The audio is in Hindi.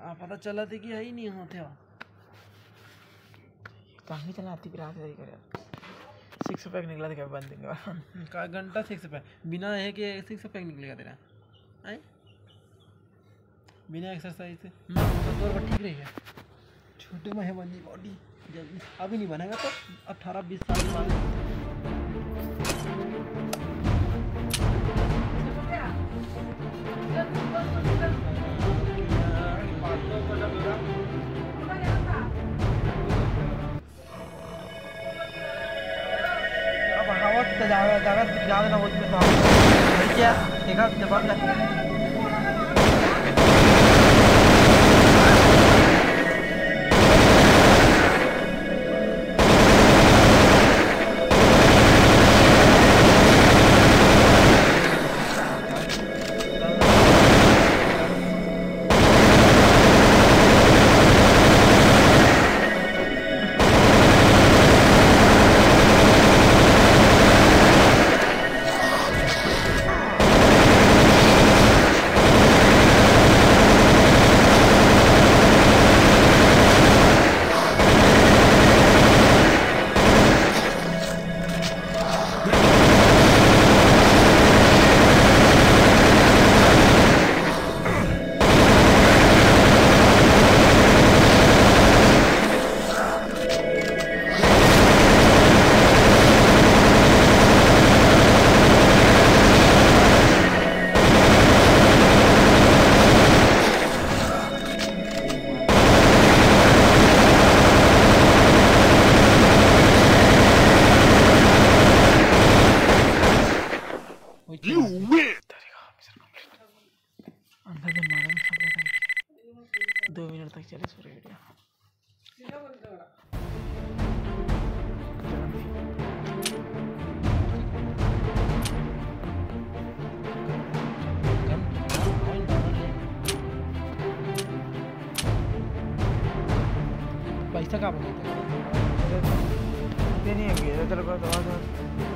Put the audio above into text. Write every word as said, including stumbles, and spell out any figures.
आ पता चला थी कि है ही नहीं यहाँ थे कहाँ चलाती फिर आते करे सिक्स पैक निकला था बंद का घंटा सिक्स पैक बिना है कि सिक्स पैक निकलेगा तेरा आए बिना एक्सरसाइज से तो ठीक रही है छोटे में है बंदी बॉडी जल्दी अभी नहीं बनेगा तो अठारह बीस साल बाद अब हवा ज़्यादा ज़्यादा ज़्यादा ना हो तो क्या देखा जवाब You win. अंदर से मारा दो मिनट तक चले पूरी वीडियो पैसा कहाँ नहीं है तेरे को